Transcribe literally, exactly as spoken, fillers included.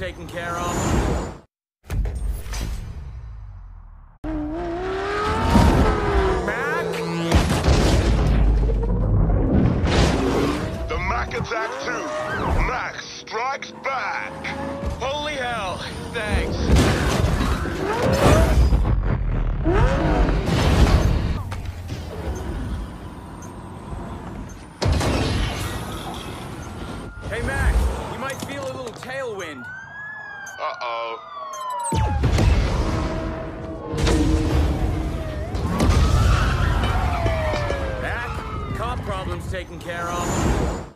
taken care of. Attack two! Max strikes back! Holy hell! Thanks! Hey, Mac! You might feel a little tailwind. Uh-oh. Mac, comp problem's taken care of.